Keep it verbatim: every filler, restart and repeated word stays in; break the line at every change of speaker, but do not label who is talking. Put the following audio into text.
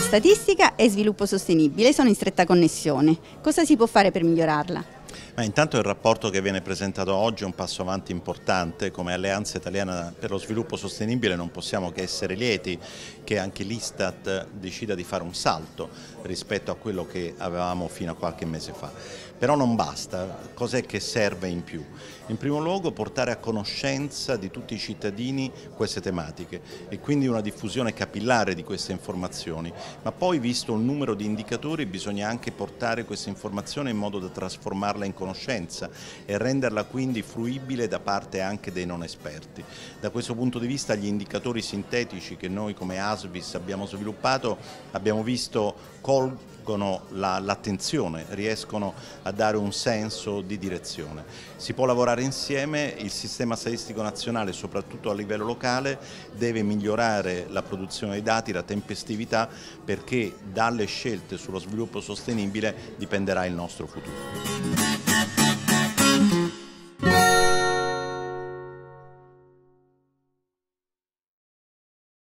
statistica e sviluppo sostenibile sono in stretta connessione. Cosa si può fare per migliorarla?
Ma intanto il rapporto che viene presentato oggi è un passo avanti importante. Come Alleanza Italiana per lo Sviluppo Sostenibile non possiamo che essere lieti che anche l'Istat decida di fare un salto rispetto a quello che avevamo fino a qualche mese fa. Però non basta, cos'è che serve in più? In primo luogo portare a conoscenza di tutti i cittadini queste tematiche e quindi una diffusione capillare di queste informazioni, ma poi visto il numero di indicatori bisogna anche portare questa informazione in modo da trasformarla in conoscenza e renderla quindi fruibile da parte anche dei non esperti. Da questo punto di vista gli indicatori sintetici che noi come ASVIS abbiamo sviluppato abbiamo visto colgono l'attenzione, riescono a dare un senso di direzione. Si può lavorare insieme, il sistema statistico nazionale soprattutto a livello locale deve migliorare la produzione dei dati, la tempestività, perché dalle scelte sullo sviluppo sostenibile dipenderà il nostro futuro.